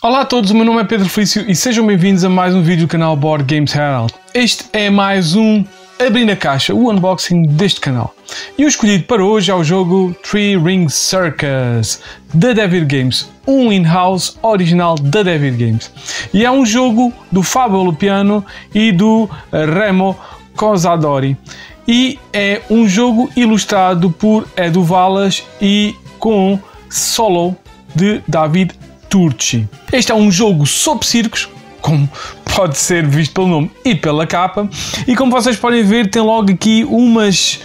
Olá a todos, o meu nome é Pedro Felício e sejam bem-vindos a mais um vídeo do canal Board Games Herald. Este é mais um Abrindo a Caixa, o unboxing deste canal. E o escolhido para hoje é o jogo Three Ring Circus, da Devir Games, um in-house original da Devir Games. E é um jogo do Fabio Lupiano e do Remo Cosadori. E é um jogo ilustrado por Edu Valas e com solo de David Turci. Este é um jogo sobre circos, como pode ser visto pelo nome e pela capa, e como vocês podem ver tem logo aqui uns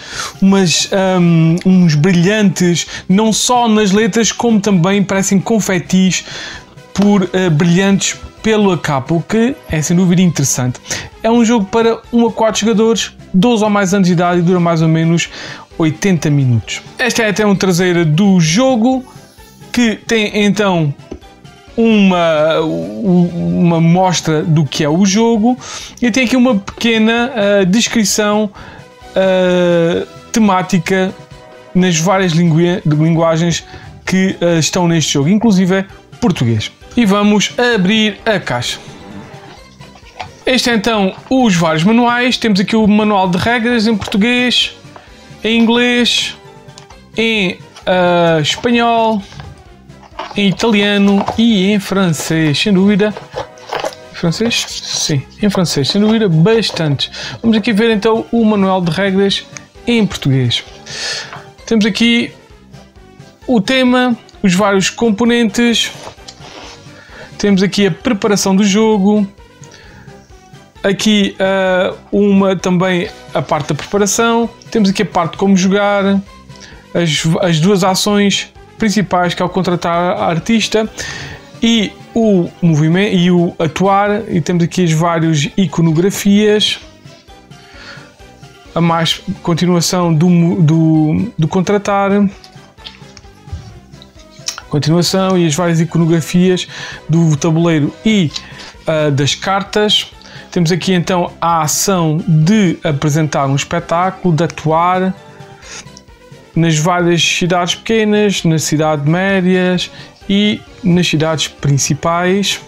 brilhantes, não só nas letras como também parecem confetis brilhantes pela capa, o que é sem dúvida interessante. É um jogo para 1 a 4 jogadores, 12 ou mais anos de idade e dura mais ou menos 80 minutos. Esta é até uma traseira do jogo, que tem então uma mostra do que é o jogo e tem aqui uma pequena descrição temática nas várias linguagens que estão neste jogo, inclusive português. E vamos abrir a caixa. Este é então os vários manuais. Temos aqui o manual de regras em português, em inglês, em espanhol, em italiano e em francês, sem dúvida. Francês? Sim, em francês, sem dúvida, bastante. Vamos aqui ver então o manual de regras em português. Temos aqui o tema, os vários componentes. Temos aqui a preparação do jogo. Aqui também a parte da preparação. Temos aqui a parte de como jogar, as duas ações principais, que é o contratar a artista e o movimento e o atuar, e temos aqui as várias iconografias, a mais continuação do contratar, continuação, e as várias iconografias do tabuleiro e das cartas. Temos aqui então a ação de apresentar um espetáculo, de atuar nas várias cidades pequenas, nas cidades médias e nas cidades principais.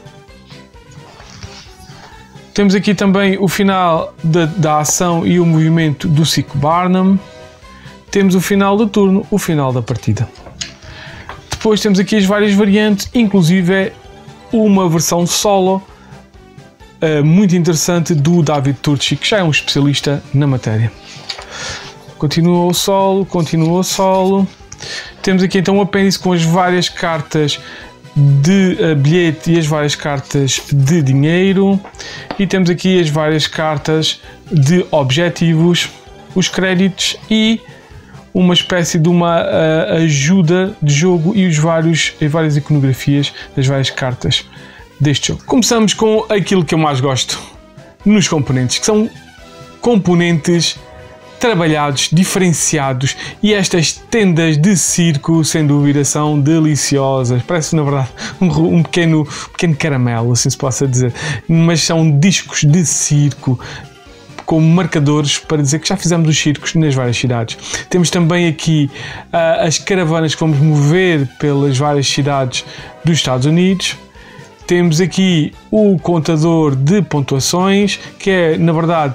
Temos aqui também o final da ação e o movimento do ciclo Barnum. Temos o final do turno, o final da partida. Depois temos aqui as várias variantes, inclusive uma versão solo muito interessante do David Turci, que já é um especialista na matéria. Continua o solo. Temos aqui então um apêndice com as várias cartas de bilhete e as várias cartas de dinheiro. E temos aqui as várias cartas de objetivos, os créditos e uma espécie de uma ajuda de jogo e as várias iconografias das várias cartas deste jogo. Começamos com aquilo que eu mais gosto nos componentes, que são componentes trabalhados, diferenciados, e estas tendas de circo sem dúvida são deliciosas. Parece na verdade um pequeno caramelo, assim se possa dizer, mas são discos de circo com marcadores para dizer que já fizemos os circos nas várias cidades. Temos também aqui as caravanas que vamos mover pelas várias cidades dos Estados Unidos. Temos aqui o contador de pontuações, que é na verdade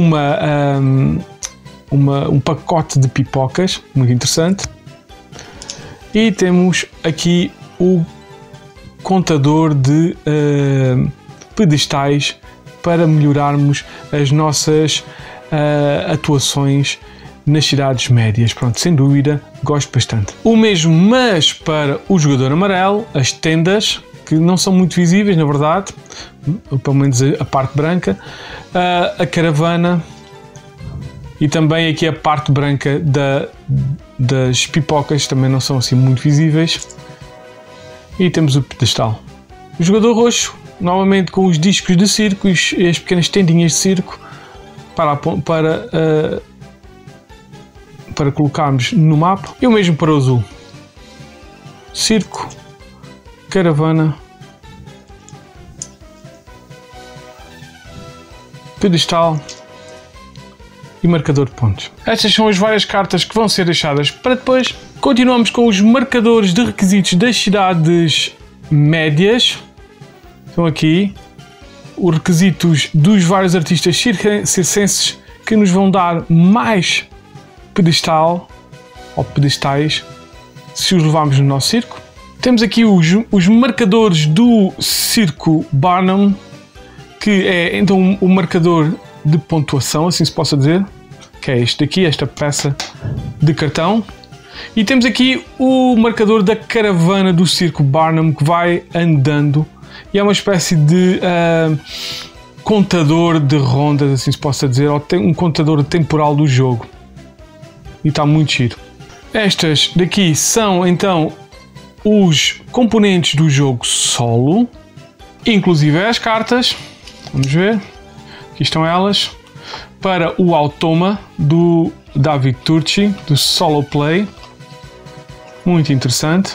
um pacote de pipocas, muito interessante. E temos aqui o contador de pedestais para melhorarmos as nossas atuações nas cidades médias. Pronto, sem dúvida, gosto bastante. O mesmo, mas para o jogador amarelo, as tendas, que não são muito visíveis, na verdade, pelo menos a parte branca, a caravana, e também aqui a parte branca das pipocas também não são assim muito visíveis. E temos o pedestal. O jogador roxo, novamente com os discos de circo e as pequenas tendinhas de circo para colocarmos no mapa. E o mesmo para o azul. Circo, caravana, pedestal e marcador de pontos. Estas são as várias cartas que vão ser deixadas para depois. Continuamos com os marcadores de requisitos das cidades médias. Estão aqui os requisitos dos vários artistas circenses que nos vão dar mais pedestal ou pedestais se os levarmos no nosso circo. Temos aqui os marcadores do Circo Barnum, que é então o marcador de pontuação, assim se possa dizer, que é este daqui, esta peça de cartão. E temos aqui o marcador da caravana do Circo Barnum, que vai andando e é uma espécie de contador de rondas, assim se possa dizer, ou tem um contador temporal do jogo. E está muito giro. Estas daqui são então os componentes do jogo solo, inclusive as cartas. Vamos ver, aqui estão elas, para o Automa do David Turczi, do Solo Play. Muito interessante.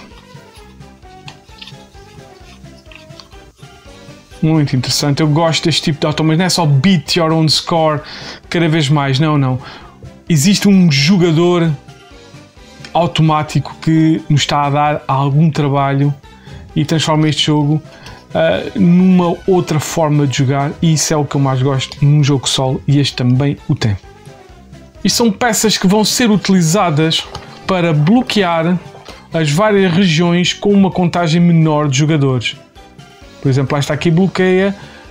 Muito interessante. Eu gosto deste tipo de automas. Não é só beat your own score cada vez mais. Não, não. Existe um jogador automático que nos está a dar algum trabalho e transforma este jogo numa outra forma de jogar, e isso é o que eu mais gosto num jogo solo, e este também o tem. E são peças que vão ser utilizadas para bloquear as várias regiões com uma contagem menor de jogadores. Por exemplo, esta aqui bloqueia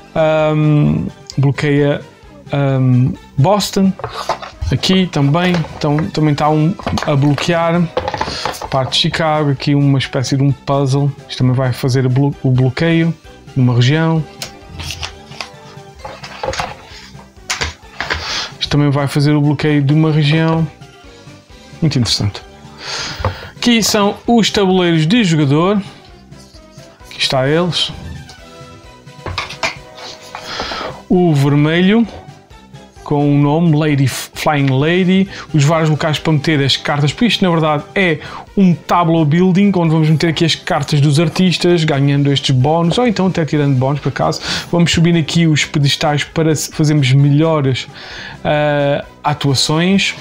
Boston. Aqui também está a bloquear a parte de Chicago. Aqui uma espécie de um puzzle. Isto também vai fazer o bloqueio numa região. Isto também vai fazer o bloqueio de uma região. Muito interessante. Aqui são os tabuleiros de jogador. Aqui está eles. O vermelho com o nome Flying Lady, os vários locais para meter as cartas, porque isto na verdade é um tableau building, onde vamos meter aqui as cartas dos artistas, ganhando estes bónus, ou então até tirando bónus por acaso. Vamos subir aqui os pedestais para fazermos melhores atuações.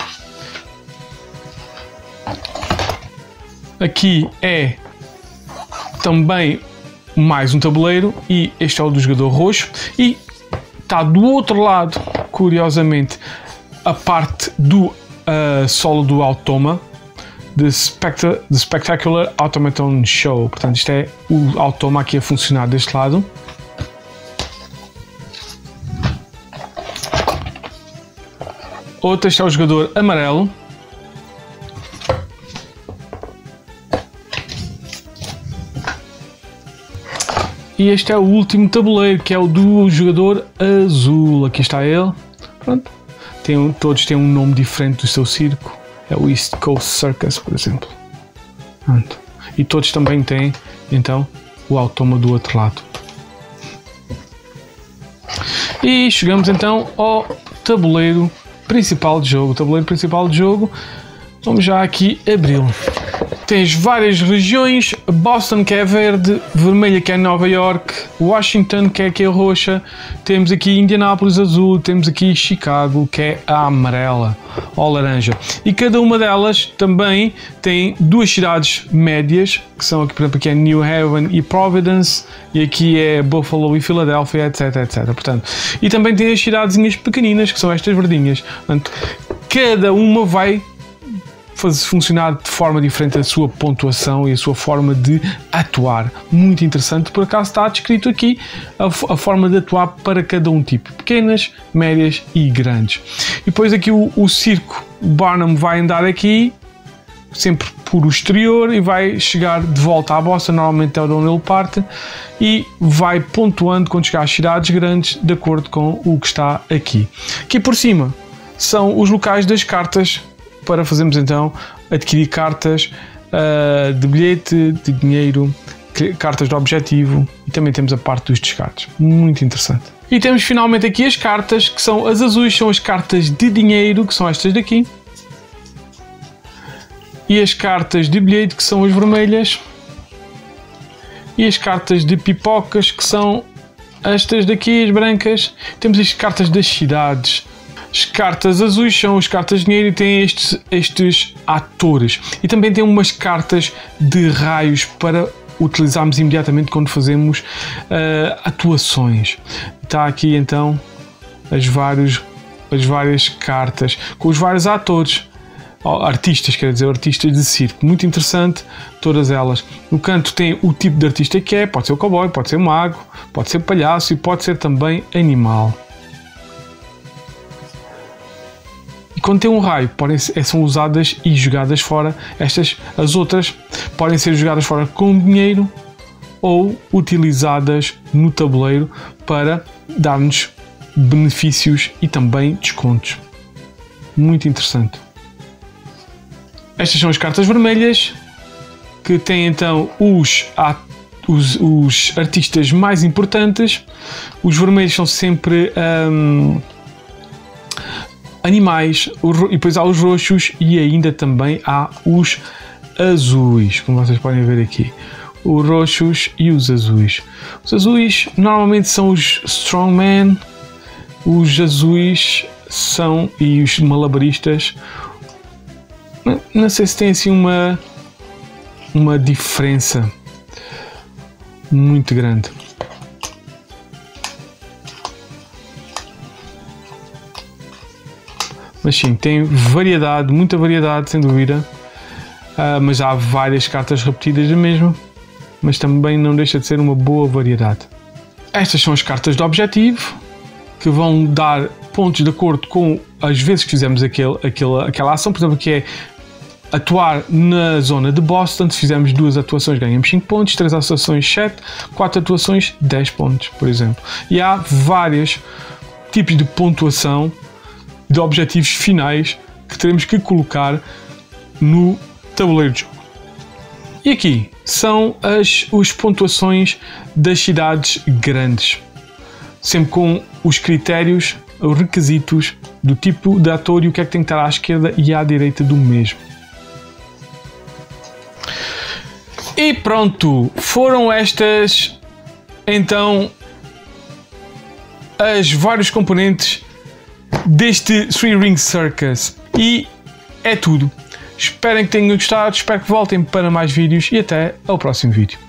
Aqui é também mais um tabuleiro, e este é o do jogador roxo, e está do outro lado, curiosamente, a parte do solo do Automa, The Spectacular Automaton Show. Portanto, isto é o Automa aqui a funcionar deste lado. Outro, este é o jogador amarelo. E este é o último tabuleiro, que é o do jogador azul. Aqui está ele. Pronto. Todos têm um nome diferente do seu circo. É o East Coast Circus, por exemplo. Pronto. E todos também têm, então, o Automa do outro lado. E chegamos então ao tabuleiro principal de jogo. O tabuleiro principal de jogo, vamos já aqui abri-lo. Tens várias regiões: Boston, que é verde, vermelha, que é Nova York, Washington, que é aqui a roxa, temos aqui Indianápolis azul, temos aqui Chicago, que é a amarela ou laranja. E cada uma delas também tem duas cidades médias, que são aqui, por exemplo, aqui é New Haven e Providence, e aqui é Buffalo e Philadelphia, etc, etc. Portanto, e também tem as cidadezinhas pequeninas, que são estas verdinhas. Portanto, cada uma vai fazer funcionar de forma diferente a sua pontuação e a sua forma de atuar. Muito interessante. Por acaso está descrito aqui a forma de atuar para cada um tipo: pequenas, médias e grandes. E depois aqui o circo Barnum vai andar aqui sempre por o exterior e vai chegar de volta à Boston, normalmente é onde ele parte, e vai pontuando quando chegar às cidades grandes de acordo com o que está aqui. Aqui por cima são os locais das cartas, para fazermos então adquirir cartas de bilhete, de dinheiro, cartas de objetivo, e também temos a parte dos descartes. Muito interessante. E temos finalmente aqui as cartas, que são as azuis, são as cartas de dinheiro, que são estas daqui, e as cartas de bilhete, que são as vermelhas, e as cartas de pipocas, que são estas daqui, as brancas. Temos as cartas das cidades. As cartas azuis são as cartas de dinheiro e têm estes atores. E também tem umas cartas de raios para utilizarmos imediatamente quando fazemos atuações. Está aqui então as várias cartas com os vários atores, artistas, quer dizer, artistas de circo. Muito interessante, todas elas. No canto tem o tipo de artista que é, pode ser o cowboy, pode ser mago, pode ser palhaço e pode ser também animal. E quando tem um raio, são usadas e jogadas fora. As outras podem ser jogadas fora com dinheiro ou utilizadas no tabuleiro para dar-nos benefícios e também descontos. Muito interessante. Estas são as cartas vermelhas, que têm então os artistas mais importantes. Os vermelhos são sempre animais, e depois há os roxos e ainda também há os azuis, como vocês podem ver aqui. Os roxos e os azuis. Os azuis normalmente são os strongmen, os azuis são e os malabaristas. Não sei se tem assim uma diferença muito grande. Mas sim, tem variedade, muita variedade, sem dúvida. Mas há várias cartas repetidas mesmo, mas também não deixa de ser uma boa variedade. Estas são as cartas de objetivo, que vão dar pontos de acordo com as vezes que fizemos aquela ação. Por exemplo, que é atuar na zona de Boston. Se fizermos 2 atuações ganhamos 5 pontos, 3 atuações 7, 4 atuações 10 pontos, por exemplo. E há vários tipos de pontuação de objetivos finais que teremos que colocar no tabuleiro de jogo. E aqui são as pontuações das cidades grandes, sempre com os critérios, os requisitos do tipo de ator e o que é que tem que estar à esquerda e à direita do mesmo. E pronto, foram estas então as vários componentes deste Three Ring Circus. E é tudo. Espero que tenham gostado, espero que voltem para mais vídeos e até ao próximo vídeo.